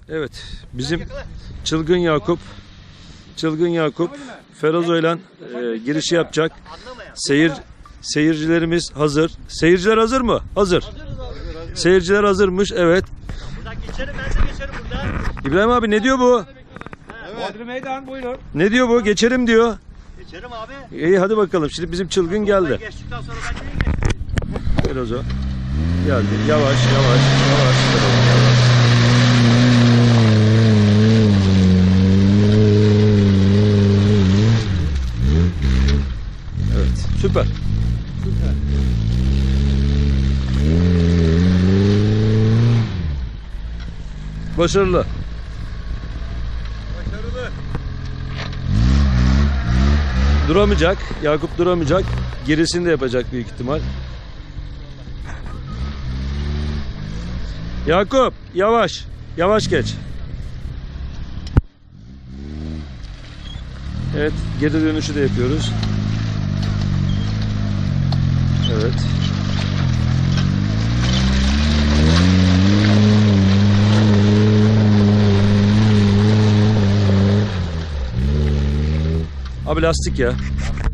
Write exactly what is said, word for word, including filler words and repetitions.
Evet, bizim Çılgın Yakup, Çılgın Yakup Ferozo'yla e, girişi yapacak. Seyir seyircilerimiz hazır. Seyirciler hazır mı? Hazır. Seyirciler hazırmış. Evet. Buradan geçerim, ben de geçerim buradan. İbrahim abi ne diyor bu? Bodri Meydan buyurun. Ne diyor bu? Geçerim diyor. Geçerim abi. İyi hadi bakalım. Şimdi bizim Çılgın geldi. Ben geçtikten sonra ben neye geçeyim? Ferozo geldi. Yavaş yavaş yavaş. yavaş. Evet, süper. Başarılı. Başarılı. Duramayacak. Yakup duramayacak. Gerisini de yapacak büyük ihtimal. Yakup yavaş. Yavaş geç. Evet, geri dönüşü de yapıyoruz. Evet. Abi lastik ya.